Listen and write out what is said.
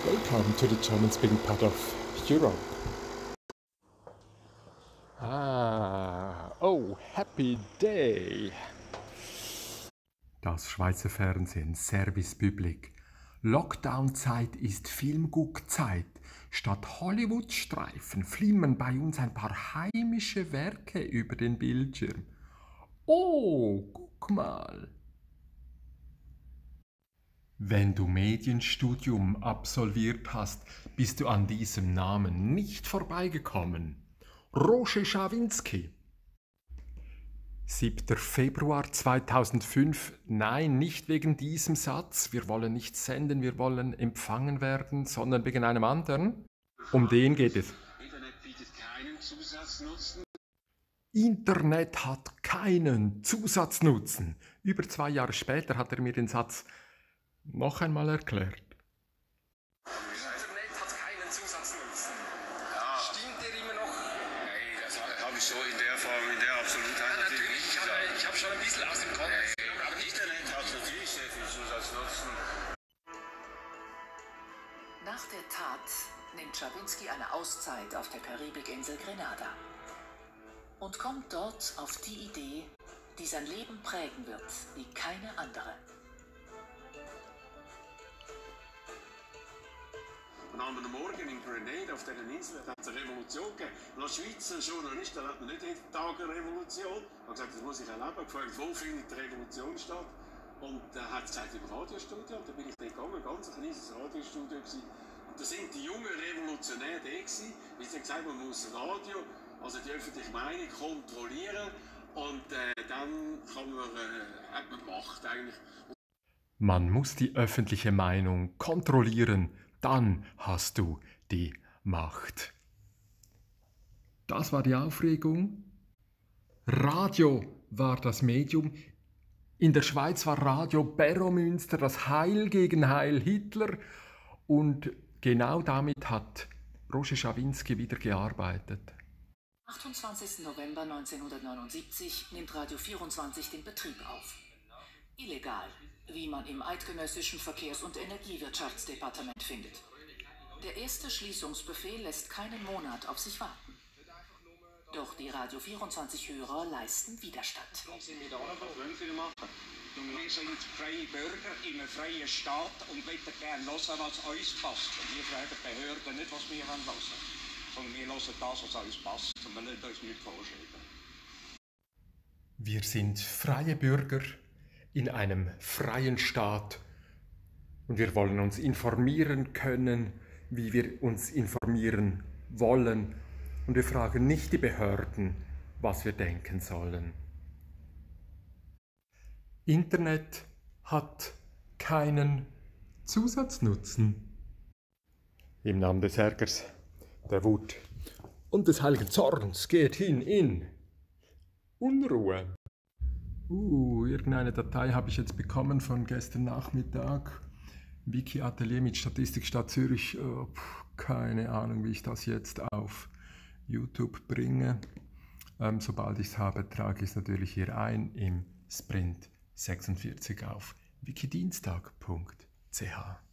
Welcome to the German-speaking part of Europe. Oh, happy day! Das Schweizer Fernsehen, Service Public. Lockdown-Zeit ist Filmguckzeit. Statt Hollywood-Streifen flimmern bei uns ein paar heimische Werke über den Bildschirm. Oh, guck mal! Wenn du Medienstudium absolviert hast, bist du an diesem Namen nicht vorbeigekommen. Roger Schawinski. 7. Februar 2005. Nein, nicht wegen diesem Satz. Wir wollen nicht senden, wir wollen empfangen werden, sondern wegen einem anderen. Um den geht es. Internet bietet keinen Zusatznutzen. Internet hat keinen Zusatznutzen. Über 2 Jahre später hat er mir den Satz noch einmal erklärt. Internet hat keinen Zusatznutzen. Ja. Stimmt der immer noch? Nee, das habe ich so in der Form, in der Absolutheit Ja, natürlich. nicht gesagt. Ich habe schon ein bisschen aus dem Kontext genommen, aber nicht. Internet hat natürlich sehr viel Zusatznutzen. Nach der Tat nimmt Schawinski eine Auszeit auf der Karibikinsel Grenada und kommt dort auf die Idee, die sein Leben prägen wird wie keine andere. Und am Morgen in Grenada auf dieser Insel hat es eine Revolution gegeben. Und als Schweizer Journalist hat man nicht jeden Tag eine Revolution. Er hat gesagt, das muss ich erleben. Gefragt, wo findet die Revolution statt? Und er hat gesagt, im Radiostudio. Und dann bin ich dort gegangen, ein ganz kleines Radiostudio gewesen. Und da sind die jungen Revolutionäre da gewesen. Wie sie gesagt haben, man muss Radio, also die öffentliche Meinung, kontrollieren. Und dann kann man, hat man Macht eigentlich. Man muss die öffentliche Meinung kontrollieren, dann hast du die Macht. Das war die Aufregung. Radio war das Medium. In der Schweiz war Radio Beromünster das Heil gegen Heil Hitler. Und genau damit hat Roger Schawinski wieder gearbeitet. 28. November 1979 nimmt Radio 24 den Betrieb auf. Illegal, wie man im Eidgenössischen Verkehrs- und Energiewirtschaftsdepartement findet. Der erste Schließungsbefehl lässt keinen Monat auf sich warten. Doch die Radio 24-Hörer leisten Widerstand. Was sind wir da? Was wollen Sie denn machen? Wir sind freie Bürger in einem freien Staat und möchten gerne hören, was uns passt. Und wir fragen die Behörden nicht, was wir hören wollen, sondern wir hören das, was uns passt und wir lassen uns nicht vorschreiben. Wir sind freie Bürger in einem freien Staat und wir wollen uns informieren können, wie wir uns informieren wollen. Und wir fragen nicht die Behörden, was wir denken sollen. Internet hat keinen Zusatznutzen. Im Namen des Ärgers, der Wut und des heiligen Zorns geht hin in Unruhe. Irgendeine Datei habe ich jetzt bekommen von gestern Nachmittag. Wiki-Atelier mit Statistik Stadt Zürich. Keine Ahnung, wie ich das jetzt auf YouTube bringe. Sobald ich es habe, trage ich es natürlich hier ein im Sprint 46 auf wikidienstag.ch.